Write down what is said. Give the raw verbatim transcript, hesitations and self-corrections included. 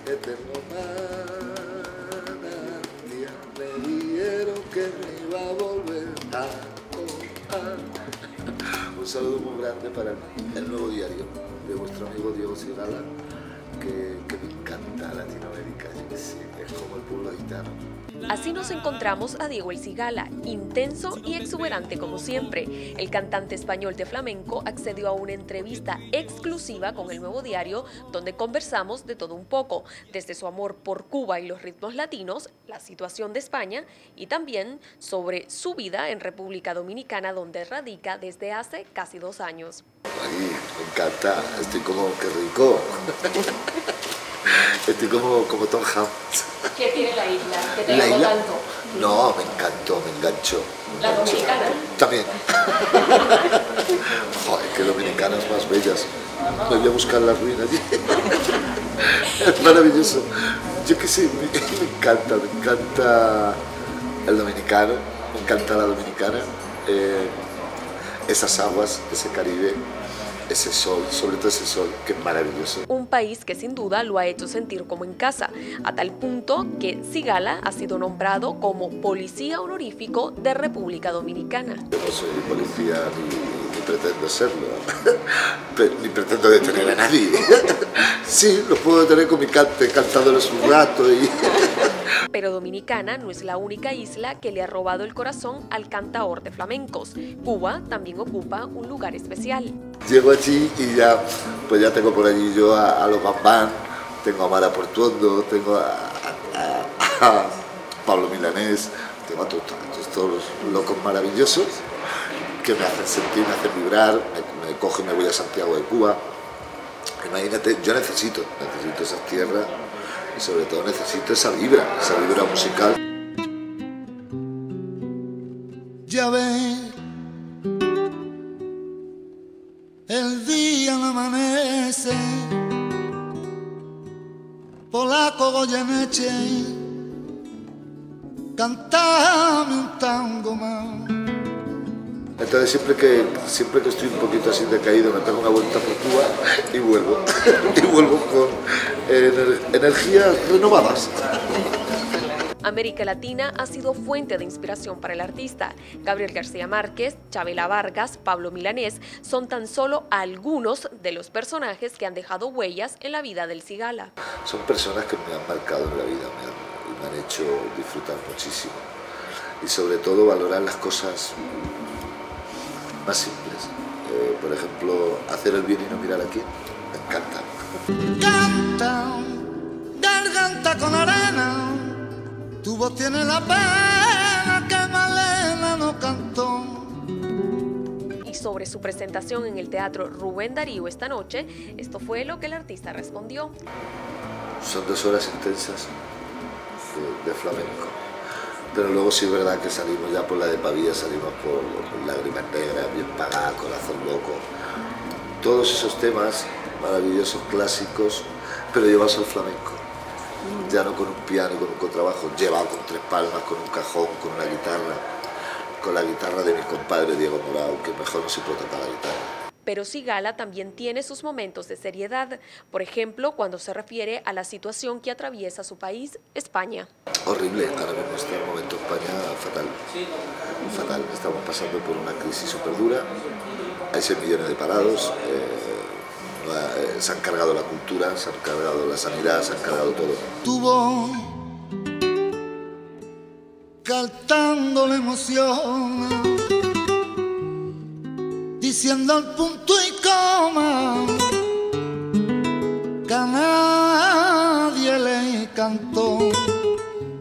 eterno manantial. Me dijeron que me iba a volver a, oh, a. Un saludo muy grande para el nuevo diario de vuestro amigo Diego Sigala, que, que me encanta Latinoamérica, yo que sé, es como el pueblo gitano. Así nos encontramos a Diego El Cigala, intenso y exuberante como siempre. El cantante español de flamenco accedió a una entrevista exclusiva con El Nuevo Diario, donde conversamos de todo un poco, desde su amor por Cuba y los ritmos latinos, la situación de España y también sobre su vida en República Dominicana, donde radica desde hace casi dos años. Aquí me encanta, estoy como que rico. Estoy como, como Tom Hanks. ¿Qué tiene la isla? ¿Qué te ¿La llamó isla? tanto? No, me encantó, me enganchó. Me ¿La enganchó. dominicana? También. Joder, qué dominicanas más bellas. Me voy a buscar la ruina allí. Es maravilloso. Yo qué sé, me, me encanta, me encanta el dominicano, me encanta la dominicana. Eh, esas aguas, ese Caribe. Ese sol, sobre todo ese sol, que es maravilloso. Un país que sin duda lo ha hecho sentir como en casa, a tal punto que Sigala ha sido nombrado como policía honorífico de República Dominicana. Yo no soy policía ni, ni pretendo serlo, ni pretendo detener a nadie. Sí, lo puedo detener con mi cante, cantándoles un rato y... Pero Dominicana no es la única isla que le ha robado el corazón al cantaor de flamencos. Cuba también ocupa un lugar especial. Llego allí y ya, pues ya tengo por allí yo a, a los Bambán, tengo a Mara Portuondo, tengo a, a, a Pablo Milanés, tengo a todos, a todos los locos maravillosos que me hacen sentir, me hacen vibrar, me, me cogen, me voy a Santiago de Cuba. Imagínate, yo necesito, necesito esas tierras y sobre todo necesito esa vibra, esa vibra musical. Ya ves, el día no amanece, Polaco Goyeneche, cantame un tango más. Entonces siempre que, siempre que estoy un poquito así decaído me pego una vuelta por Cuba y vuelvo, y vuelvo con ener, energías renovadas. América Latina ha sido fuente de inspiración para el artista. Gabriel García Márquez, Chabela Vargas, Pablo Milanés son tan solo algunos de los personajes que han dejado huellas en la vida del Cigala. Son personas que me han marcado en la vida, me han, me han hecho disfrutar muchísimo y sobre todo valorar las cosas más simples. Eh, por ejemplo, hacer el bien y no mirar a quién, me encanta. Canta, garganta con arena, tu voz tiene la pena que Malena no cantó. Y sobre su presentación en el Teatro Rubén Darío esta noche, esto fue lo que el artista respondió. Son dos horas intensas de, de flamenco. Pero luego sí es verdad que salimos ya por la de Pavía, salimos por, por Lágrimas Negras, Bien Pagada, Corazón Loco. Todos esos temas maravillosos, clásicos, pero llevados al flamenco. Ya no con un piano y con un contrabajo, llevado con tres palmas, con un cajón, con una guitarra, con la guitarra de mi compadre Diego Morao, que mejor no se puede tocar la guitarra. Pero Sigala también tiene sus momentos de seriedad, por ejemplo, cuando se refiere a la situación que atraviesa su país, España. Horrible, ahora mismo está el momento España fatal, fatal. Estamos pasando por una crisis súper dura, hay seis millones de parados, eh, se han cargado la cultura, se han cargado la sanidad, se han cargado todo. Tu voz, cantando la emoción, diciendo el punto y coma que a nadie le cantó.